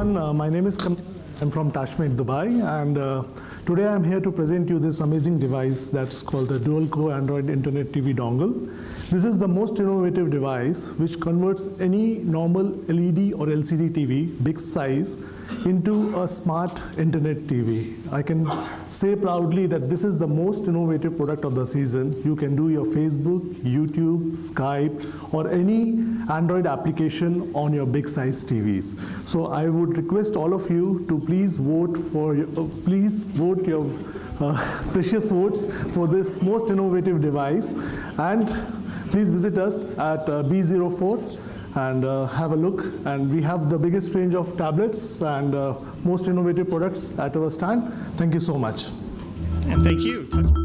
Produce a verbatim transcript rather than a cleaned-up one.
everyone. Uh, my name is Kam. I'm from Tashmate, Dubai, and uh, today I'm here to present you this amazing device that's called the Dual-Core Android Internet T V dongle. This is the most innovative device which converts any normal L E D or L C D T V, big size, into a smart internet T V. I can say proudly that this is the most innovative product of the season. You can do your Facebook, YouTube, Skype, or any Android application on your big size T Vs. So I would request all of you to please vote for your, uh, please vote your uh, precious votes for this most innovative device, and please visit us at uh, B zero four and uh, have a look. And we have the biggest range of tablets and uh, most innovative products at our stand. Thank you so much. And thank you.